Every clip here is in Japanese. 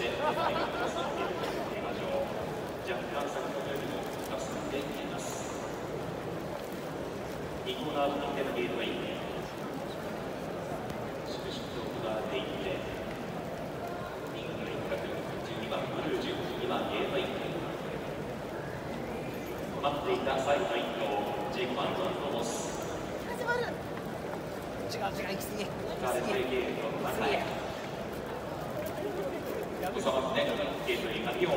して、若干先ほどよりもたくさん出ています。2コーナーの手のゲートがいいね。粛々と下っていって、右の一角、12番ブルージュ、2番ゲートイン。待っていた最後の一頭、15番ゾントモス。 違う、行き過ぎ。 ガレーゲートの中へ。収まって、ゲートに鍵を。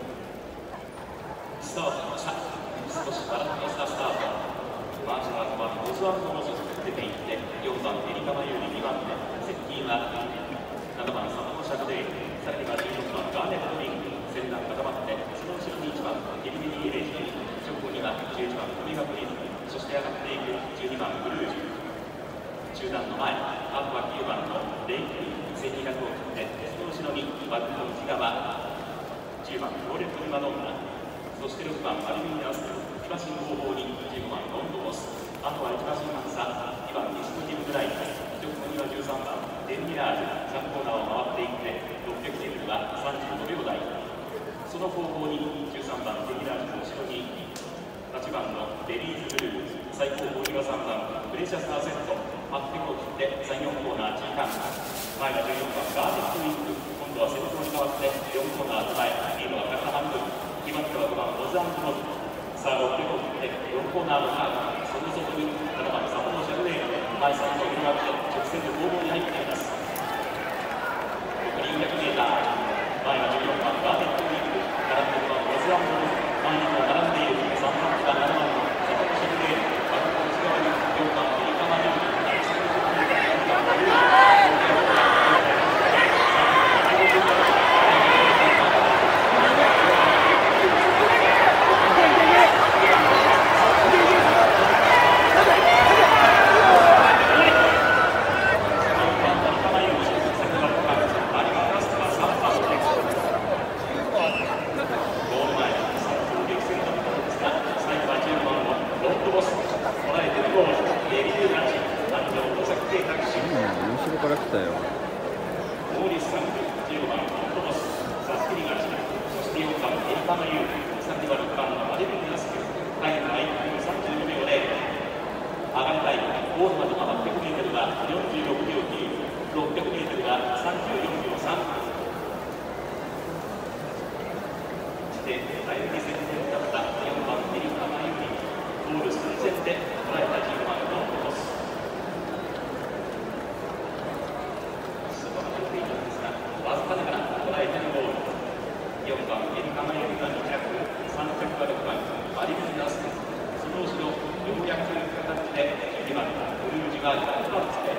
スタートしました。少しバランスしたスタート。マーチャーはオズワルドの外に出ていって、4番エリカマユーリ、2番手、セッティは7番サマノシャクデイ、さらには16番ガーネットリング、先団固まって、その後ろに1番エルミニーレージ、直後には11番トミガプリズム、そして上がっていく12番ブルージュ。中段の前、あとは9番のレイクリー、1200を切って、その後ろにバックの内側、10番ローレット・リマノンナ、そして6番アルミニアス、1馬身後方に15番ロンドボス、あとは1馬身半差、2番西のジムグライト、直後には13番デンミラージュ、3コーナーを回っていって、600メートルは35秒台、その後方に13番デンミラージュの後ろに8番のベリーズブルー、最後方には3番プレシャスアセット、800を切って3、4コーナー中間、前が14番ガーネットウィング、今度は先頭に変わって4コーナー手前、リードは体半分、2番手は5番ロザンドロズ、さあ600を切って4コーナーのカーブ、その外に7番サポのシャルレール、前3頭広がって直線で攻防に入っています。残り 200m、前が14番ガーネットウィング、並んで5番ロザンドロズ、前にも並んでいる3番手が7番のサポのシャルレール、バックの内側に4番エリカマリュー、 から来たよ。 モーリスさん、15番ロンドボス、サスキリガチ、そして4番エリカマユー、さらには6番のアデルミナスク、タイムは1分35秒で上がりたい。ゴールまでの800メートルは46秒9、600メートルは34秒3。そしてタイムに先頭に立った4番エリカマユーにゴール寸前で捉えた15番ロンドボス。わずかながら捉えてのゴール。4番エリカマユーが2着、3着は6番アリムニダスク、その後ろようやく形で2番ブルージュが4番です。